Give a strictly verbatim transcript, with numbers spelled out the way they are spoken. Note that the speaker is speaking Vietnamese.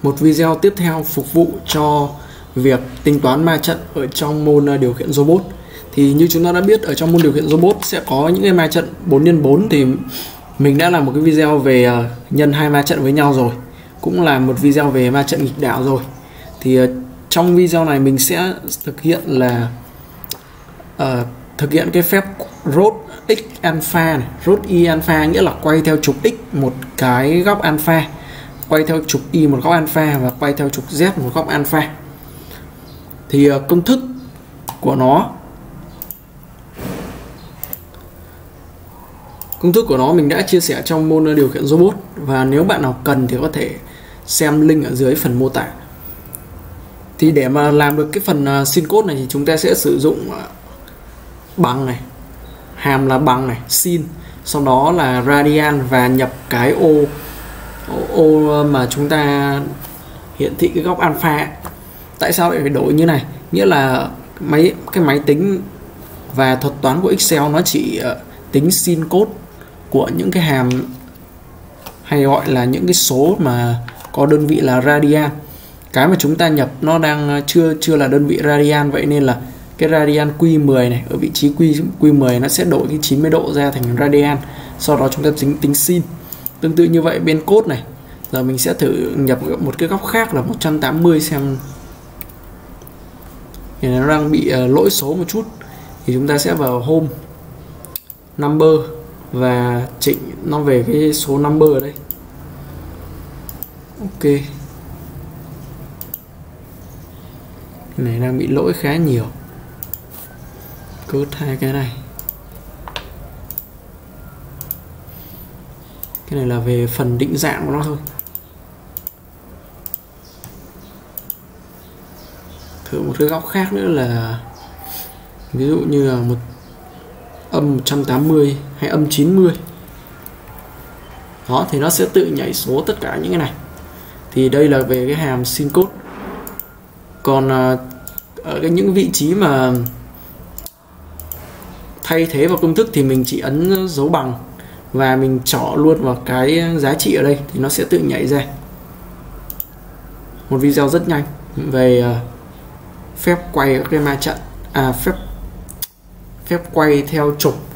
một video tiếp theo phục vụ cho việc tính toán ma trận ở trong môn điều khiển robot. Thì như chúng ta đã biết, ở trong môn điều khiển robot sẽ có những cái ma trận bốn nhân bốn, thì mình đã làm một cái video về nhân hai ma trận với nhau rồi, cũng là một video về ma trận nghịch đảo rồi. Thì trong video này mình sẽ thực hiện là uh, thực hiện cái phép rot x alpha này, rot y alpha nghĩa là quay theo trục x một cái góc alpha, quay theo trục y một góc alpha và quay theo trục z một góc alpha. Thì uh, công thức của nó công thức của nó mình đã chia sẻ trong môn điều khiển robot, và nếu bạn nào cần thì có thể xem link ở dưới phần mô tả. Thì để mà làm được cái phần uh, sin code này thì chúng ta sẽ sử dụng uh, bằng này, hàm là bằng này, sin, sau đó là radian và nhập cái ô ô, ô mà chúng ta hiển thị cái góc alpha. Tại sao lại phải đổi như này? Nghĩa là máy cái máy tính và thuật toán của Excel nó chỉ uh, tính sin code của những cái hàm hay gọi là những cái số mà có đơn vị là radian. Cái mà chúng ta nhập nó đang chưa chưa là đơn vị radian, vậy nên là cái radian Q mười này ở vị trí Q Q mười nó sẽ đổi cái chín mươi độ ra thành radian, sau đó chúng ta tính tính sin. Tương tự như vậy bên code này, giờ mình sẽ thử nhập một cái góc khác là một trăm tám mươi xem. Thì nó đang bị uh, lỗi số một chút, thì chúng ta sẽ vào home number và chỉnh nó về cái số number ở đây. Ok, cái này đang bị lỗi khá nhiều, code hai cái này. Cái này là về phần định dạng của nó thôi. Thử một cái góc khác nữa là ví dụ như là một âm một trăm tám mươi hay âm chín mươi. Đó, thì nó sẽ tự nhảy số tất cả những cái này. Thì đây là về cái hàm sin code. Còn uh, ở cái những vị trí mà thay thế vào công thức thì mình chỉ ấn dấu bằng và mình chỏ luôn vào cái giá trị ở đây thì nó sẽ tự nhảy ra. Một video rất nhanh về uh, phép quay cái ma trận, à phép phép quay theo trục